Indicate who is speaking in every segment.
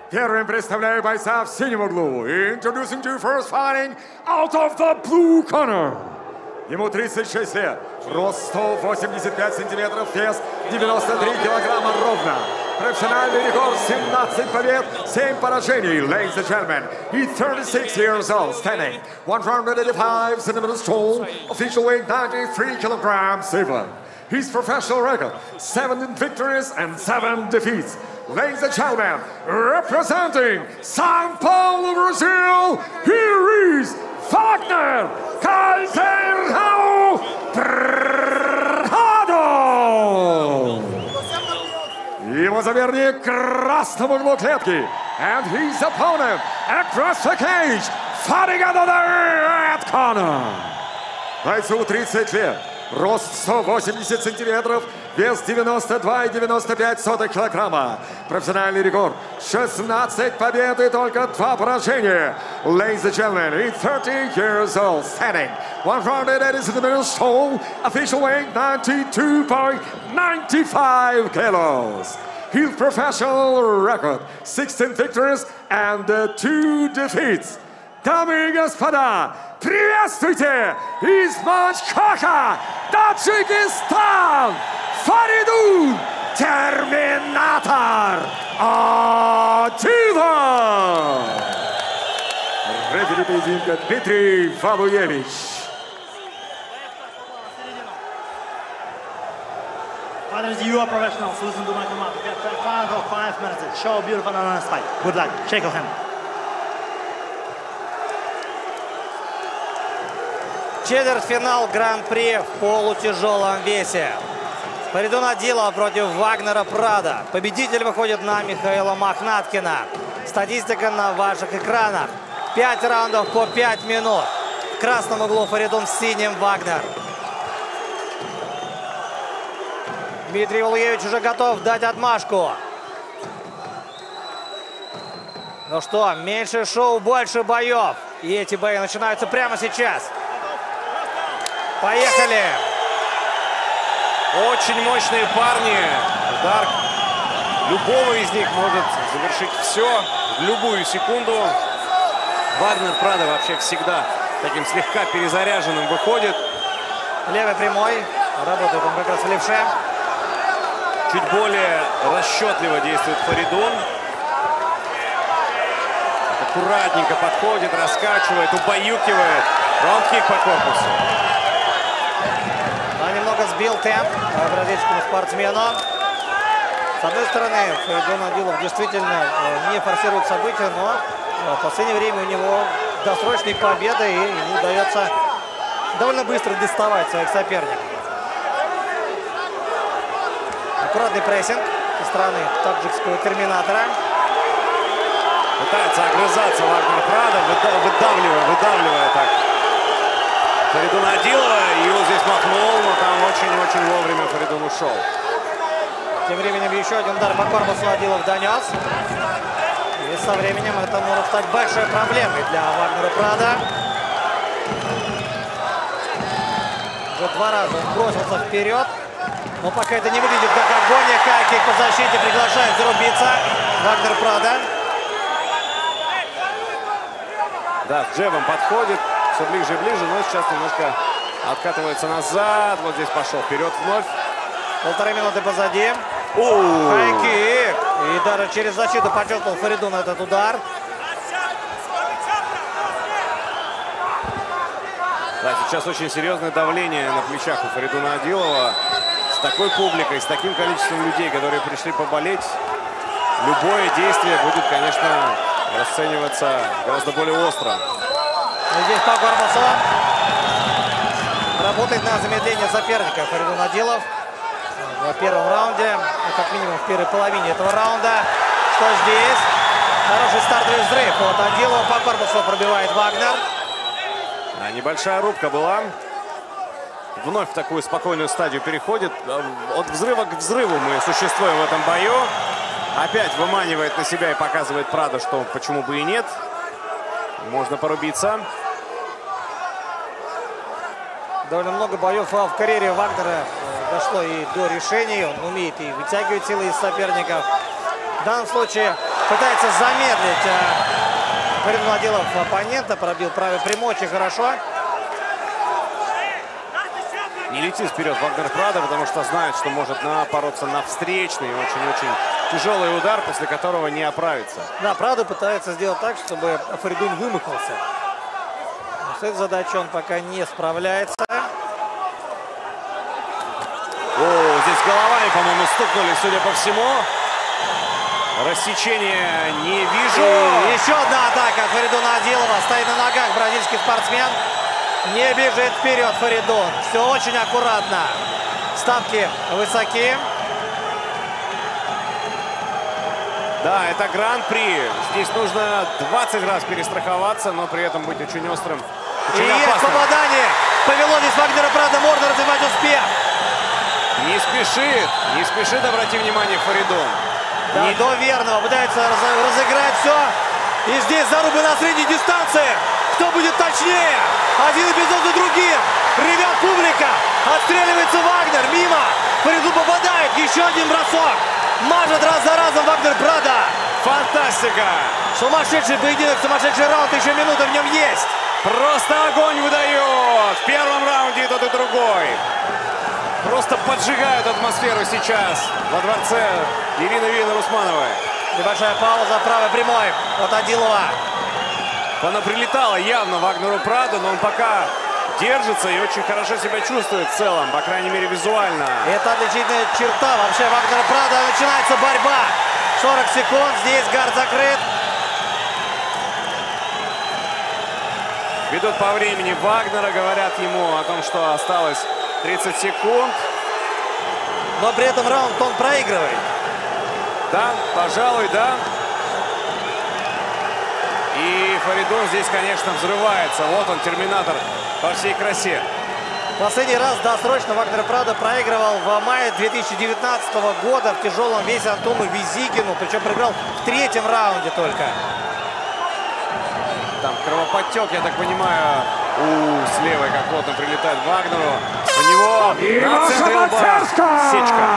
Speaker 1: Первым представляю бойца в синем углу. Introducing to first fighting out of the blue corner. Ему 36 лет, рост 185 сантиметров, вес 93 килограмма ровно. Профессиональный рекорд 17 побед, 7 поражений. Ladies and gentlemen, he's 36 years old, standing 185 centimeters tall, official weight 93 kilograms even. His professional record, 7 victories and 7 defeats. Ladies and gentlemen, representing São Paulo, Brazil, here is Wagner Calderão Prado! Его соперник в красном углу клетки. And his opponent across the cage, fighting out of the red corner. Бойцу 30 лет. Рост 180 сантиметров, вес 92,95 килограмма. Профессиональный рекорд 16 побед и только 2 поражения. Ladies and gentlemen, he's 30 years old, standing 180 centimeters tall, official weight 92.95 kilos. His professional record 16 victories and 2 defeats. Дамы и господа, приветствуйте из Башкака, Таджикистан, Фаридун Терминатор Адилов! Рефери поединка Дмитрий Валуевич.
Speaker 2: Fighters, you are professionals. Listen to my command. You get 5 minutes. Show a beautiful and honest fight. Good luck. Shake your hand.
Speaker 3: Четвертьфинал Гран-при в полутяжелом весе. Фаридун Адилов против Вагнера Прадо. Победитель выходит на Михаила Мохнаткина. Статистика на ваших экранах. 5 раундов по 5 минут. В красном углу Фаридун, в синем Вагнер. Дмитрий Валуевич уже готов дать отмашку. Ну что, меньше шоу, больше боев. И эти бои начинаются прямо сейчас. Поехали!
Speaker 4: Очень мощные парни. Удар любого из них может завершить все в любую секунду. Вагнер Прадо вообще всегда таким слегка перезаряженным выходит.
Speaker 3: Левый прямой. Работает он как раз в левше.
Speaker 4: Чуть более расчетливо действует Фаридун. Аккуратненько подходит, раскачивает, убаюкивает. Раунд-кик по корпусу.
Speaker 3: Немного сбил темп бразильскому спортсмену. С одной стороны, Фаридун Адилов действительно не форсирует события, но в последнее время у него досрочные победы, и ему удается довольно быстро доставать своих соперников. Аккуратный прессинг со стороны таджикского терминатора.
Speaker 4: Пытается огрызаться Вагнер Прадо, выдавливая так Фаридуна Адилова. Его здесь махнул, но там очень-очень вовремя Фаридун ушел.
Speaker 3: Тем временем еще один удар по корпусу Адилов донес. И со временем это может стать большой проблемой для Вагнера Прадо. Уже 2 раза он бросился вперед. Но пока это не выглядит как агония. Кайкик по защите приглашает зарубиться Вагнер Прадо.
Speaker 4: Да, с джебом подходит. Все ближе и ближе, но сейчас немножко откатывается назад. Вот здесь пошел вперед вновь.
Speaker 3: 1,5 минуты позади. Хайкик. И даже через защиту почувствовал Фаридун этот удар.
Speaker 4: Да, сейчас очень серьезное давление на плечах у Фаридуна Адилова. С такой публикой, с таким количеством людей, которые пришли поболеть, любое действие будет, конечно, расцениваться гораздо более остро.
Speaker 3: И здесь по корпусу работает на замедление соперника Фаридун Адилов в первом раунде, как минимум в первой половине этого раунда. Что здесь? Хороший стартовый взрыв от Адилова, по корпусу пробивает Вагнер.
Speaker 4: А небольшая рубка была. Вновь в такую спокойную стадию переходит. От взрыва к взрыву мы существуем в этом бою. Опять выманивает на себя и показывает Прадо, что почему бы и нет. Можно порубиться.
Speaker 3: Довольно много боев в карьере Вагнера дошло и до решений. Он умеет и вытягивать силы из соперников. В данном случае Пытается замедлить Фаридун Адилов оппонента. Пробил правый прямой очень хорошо.
Speaker 4: Не летит вперед Вагнер Прадо, потому что знает, что может напороться на встречный, очень-очень тяжелый удар, после которого не оправится.
Speaker 3: Да, Прадо пытается сделать так, чтобы Фаридун вымахался. Но с этой задачей он пока не справляется.
Speaker 4: О, здесь головами, по-моему, стукнули, судя по всему. Рассечения не вижу.
Speaker 3: И еще одна атака от Фаридуна Адилова. Стоит на ногах бразильский спортсмен. Не бежит вперед Фаридун. Все очень аккуратно. Ставки высоки.
Speaker 4: Да, это гран-при. Здесь нужно 20 раз перестраховаться, но при этом быть очень острым. Очень
Speaker 3: и есть
Speaker 4: опасным.
Speaker 3: попадание. Повело здесь Вагнера Прадо. Можно развивать успех.
Speaker 4: Не спешит, обрати внимание, Фаридун.
Speaker 3: Да, до верного. Пытается разыграть все. И здесь зарубы на средней дистанции. Кто будет точнее? Один эпизод за другим. Ревет публика. Отстреливается Вагнер. Мимо. Фаридун попадает. Еще один бросок. Мажет раз за разом Вагнер Прадо.
Speaker 4: Фантастика.
Speaker 3: Сумасшедший поединок, сумасшедший раунд. Еще минута в нем есть.
Speaker 4: Просто огонь выдает. В первом раунде и тот, и другой. Просто поджигают атмосферу сейчас во дворце Ирины Вейлер-Усмановой.
Speaker 3: Небольшая пауза. Правый прямой от Адилова.
Speaker 4: Она прилетала явно Вагнеру Прадо, но он пока держится и очень хорошо себя чувствует в целом, по крайней мере визуально.
Speaker 3: Это отличительная черта вообще Вагнера Прадо. Начинается борьба. 40 секунд. Здесь гард закрыт.
Speaker 4: Ведут по времени Вагнера, говорят ему о том, что осталось 30 секунд.
Speaker 3: Но при этом раунд он проигрывает.
Speaker 4: Да, пожалуй, да. И Фаридун здесь, конечно, взрывается. Вот он, терминатор во всей красе.
Speaker 3: Последний раз досрочно Вагнер Прадо проигрывал в мае 2019 года в тяжелом весе Антону Визикину. Причем проиграл в третьем раунде только.
Speaker 4: Там кровоподтек, я так понимаю. С левой как плотно прилетает Вагнеру. У него на центре лба сечка.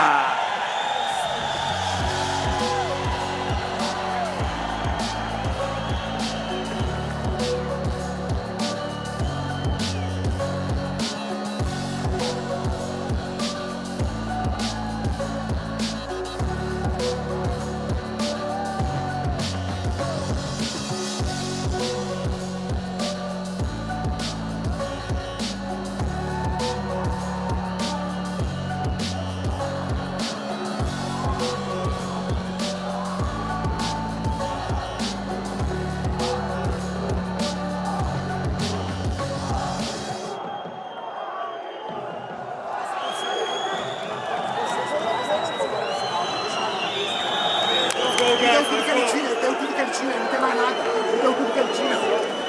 Speaker 5: Deu tudo que ele tinha, não tem mais nada. Deu tudo que ele tinha.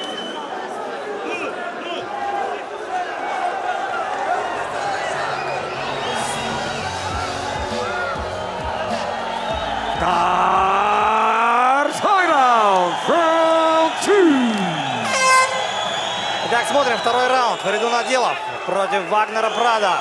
Speaker 3: Итак, смотрим второй раунд. Фаридун Адилов против Вагнера Прадо.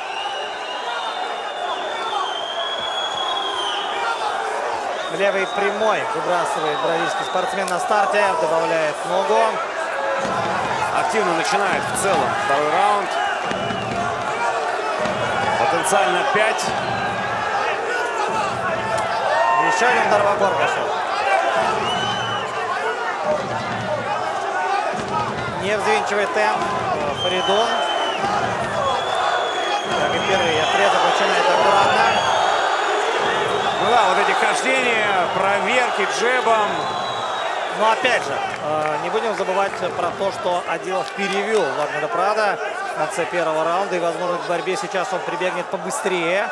Speaker 3: Левый прямой выбрасывает бразильский спортсмен на старте, добавляет ногу.
Speaker 4: Активно начинает в целом второй раунд. Потенциально 5.
Speaker 3: Еще один удар в обор пошел. Не взвинчивает темп Фаридун. Как и первый отрезок начинает аккуратно.
Speaker 4: Ну да, вот эти хождения, проверки джебом.
Speaker 3: Но опять же, не будем забывать про то, что Адилов перевел Вагнера Прадо в конце первого раунда. И, возможно, в борьбе сейчас он прибегнет побыстрее.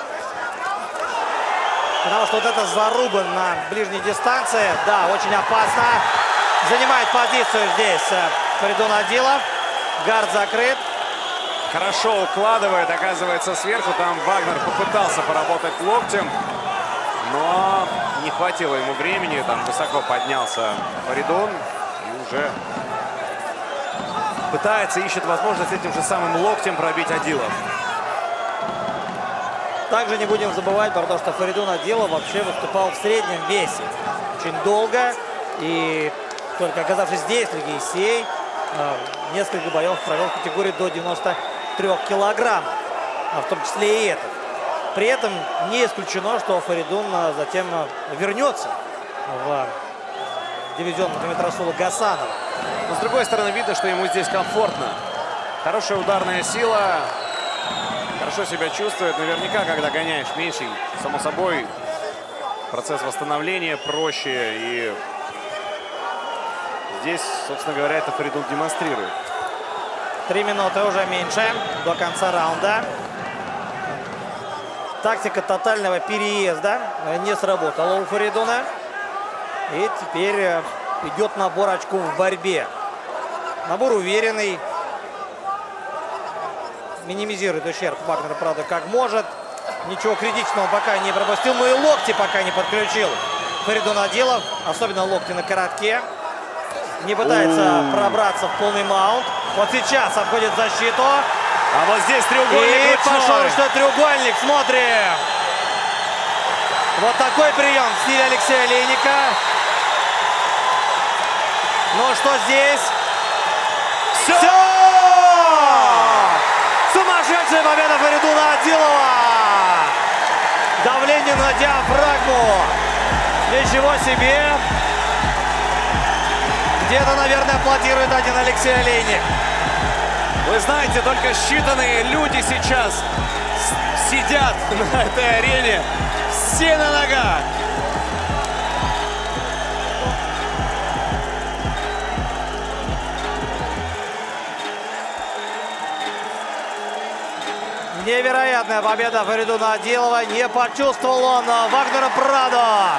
Speaker 3: Потому что вот эта заруба на ближней дистанции, да, очень опасно. Занимает позицию здесь Фаридун Адилов. Гард закрыт.
Speaker 4: Хорошо укладывает, оказывается, сверху. Там Вагнер попытался поработать локтем, но не хватило ему времени. Там высоко поднялся Фаридун и уже пытается, ищет возможность этим же самым локтем пробить Адилов.
Speaker 3: Также не будем забывать про то, что Фаридун Адилов вообще выступал в среднем весе очень долго. И только оказавшись здесь, в Лиге Исей, несколько боев провел в категории до 93 килограмм, в том числе и этот. При этом не исключено, что Фаридун затем вернется в дивизион Магомедрасула Гасанова.
Speaker 4: Но с другой стороны, видно, что ему здесь комфортно. Хорошая ударная сила. Хорошо себя чувствует. Наверняка, когда гоняешь меньше, само собой, процесс восстановления проще. И здесь, собственно говоря, это Фаридун демонстрирует.
Speaker 3: 3 минуты уже меньше до конца раунда. Тактика тотального переезда не сработала у Фаридуна. И теперь идет набор очков в борьбе. Набор уверенный. Минимизирует ущерб Вагнера, правда, как может. Ничего критичного пока не пропустил. Но и локти пока не подключил Фаридун Адилов. Особенно локти на коротке. Не пытается пробраться в полный маунт. Вот сейчас обходит защиту.
Speaker 4: А вот здесь треугольник.
Speaker 3: И пошел, что треугольник. Смотрим. Вот такой прием в стиле Алексея Олейника. Ну что здесь? Все! Сумасшедшая победа Фаридуна Адилова! Давление на диафрагму. Ничего себе! Где-то, наверное, аплодирует один Алексей Олейник.
Speaker 4: Вы знаете, только считанные люди сейчас сидят на этой арене. Все на ногах.
Speaker 3: Невероятная победа Фаридуна Адилова. Не почувствовал он Вагнера Прадо.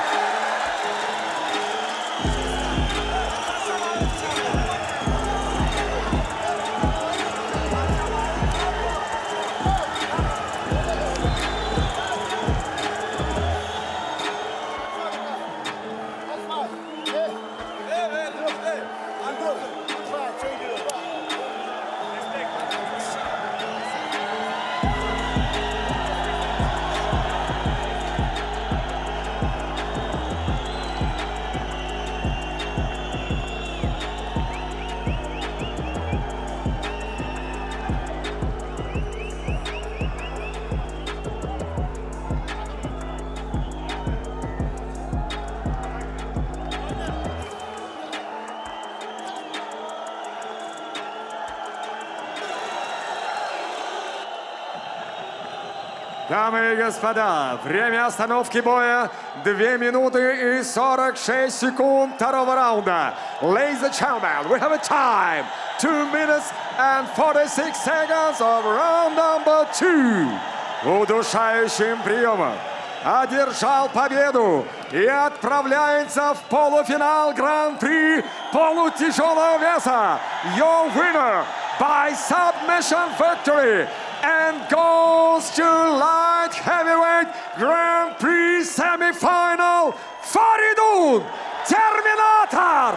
Speaker 1: Дамы и господа, время остановки боя 2 минуты и 46 секунд второго раунда. Ladies and gentlemen, we have a time 2 minutes and 46 seconds of round number 2. Удушающим приемом одержал победу и отправляется в полуфинал Гран-при полутяжелого веса. Your winner by submission victory and goes to light heavyweight Grand Prix semi-final Фаридун Терминатор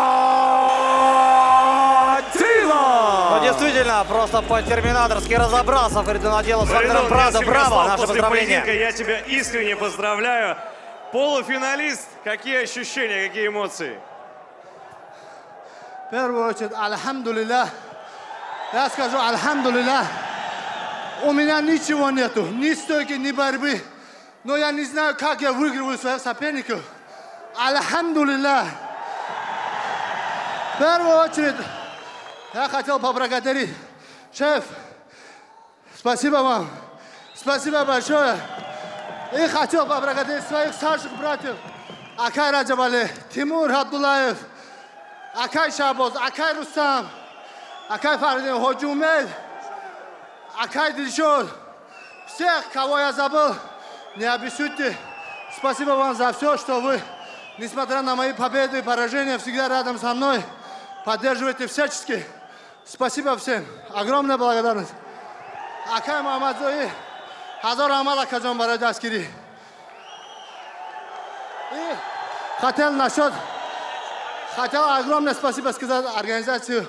Speaker 1: Адилов.
Speaker 3: Ну, действительно, просто по-терминаторски разобрался Фаридун Адилов с Вагнером Прадо. Браво, наше поздравление.
Speaker 4: Я тебя искренне поздравляю. Полуфиналист. Какие ощущения, какие эмоции?
Speaker 5: В первую очередь, альхамдулилля. Я скажу альхамдулилля. У меня ничего нету, ни стойки, ни борьбы. Но я не знаю, как я выигрываю своих соперников. Альхамдулилля. В первую очередь, я хотел поблагодарить. Шеф, спасибо вам. Спасибо большое. И хотел поблагодарить своих старших братьев. Акай Раджабали, Тимур Абдулаев, Акай Шабоз, Акай Рустам, Акай Фаридин, Ходжи Умед, Акай Дильшод. Всех, кого я забыл, не обессудьте. Спасибо вам за все, что вы, несмотря на мои победы и поражения, всегда рядом со мной. Поддерживаете всячески. Спасибо всем. Огромная благодарность. Акай Мамадзои, Хазар Амал Акаджан Барадаскири. И хотел огромное спасибо сказать организацию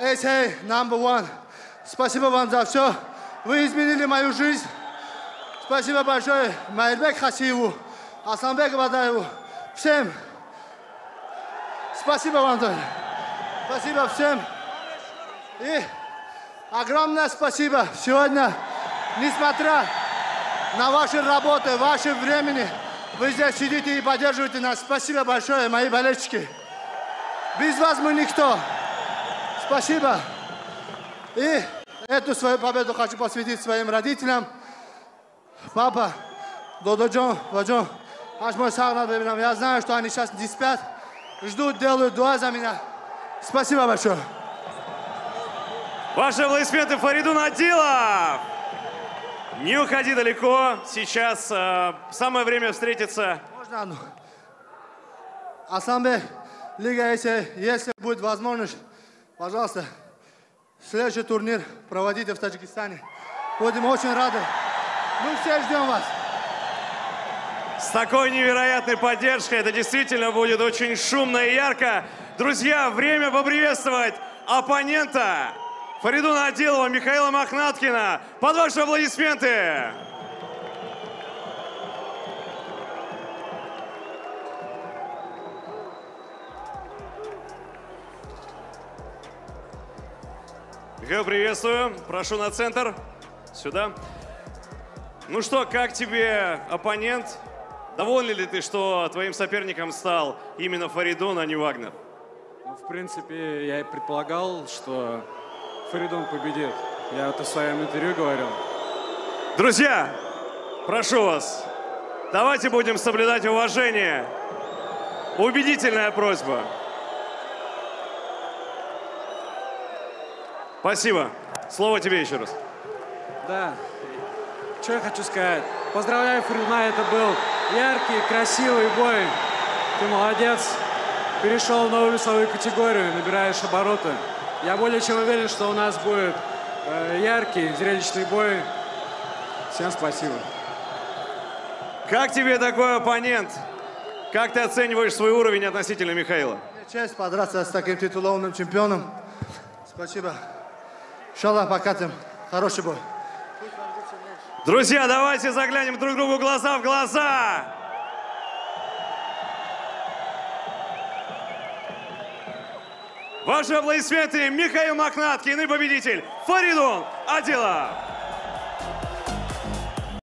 Speaker 5: SA No. 1. Спасибо вам за все. Вы изменили мою жизнь. Спасибо большое Майрбек Хасиеву, Асланбеку Бадаеву, всем. Спасибо вам тоже. Спасибо всем. И огромное спасибо сегодня, несмотря на ваши работы, ваше времени, вы здесь сидите и поддерживаете нас. Спасибо большое, мои болельщики. Без вас мы никто. Спасибо. И эту свою победу хочу посвятить своим родителям. Папа, Дододжон, Ваджон, аж мой сагнат бебинам. Я знаю, что они сейчас не спят, ждут, делают дуа за меня. Спасибо большое.
Speaker 4: Ваши аплодисменты Фаридун Адилов. Не уходи далеко. Сейчас самое время встретиться.
Speaker 5: Можно одну? Асланбек, Лига, если будет возможность, пожалуйста, следующий турнир проводите в Таджикистане. Будем очень рады. Мы все ждем вас.
Speaker 4: С такой невероятной поддержкой это действительно будет очень шумно и ярко. Друзья, время поприветствовать оппонента Фаридуна Адилова, Михаила Мохнаткина. Под ваши аплодисменты. Михаил, приветствую. Прошу на центр. Сюда. Ну что, как тебе оппонент? Доволен ли ты, что твоим соперником стал именно Фаридун, а не Вагнер?
Speaker 6: Ну, в принципе, я и предполагал, что Фаридун победит. Я это в своем интервью говорил.
Speaker 4: Друзья, прошу вас, давайте будем соблюдать уважение. Убедительная просьба. Спасибо. Слово тебе еще раз.
Speaker 6: Да. Что я хочу сказать? Поздравляю Фаридуна, это был яркий, красивый бой. Ты молодец. Перешел в новую весовую категорию, набираешь обороты. Я более чем уверен, что у нас будет яркий, зрелищный бой. Всем спасибо.
Speaker 4: Как тебе такой оппонент? Как ты оцениваешь свой уровень относительно Михаила?
Speaker 5: Честь подраться с таким титулованным чемпионом. Спасибо. Иншаллах, покатим. Хороший бой.
Speaker 4: Друзья, давайте заглянем друг другу глаза в глаза. Ваши аплодисменты Михаил Мохнаткин и победитель Фаридун Адилов.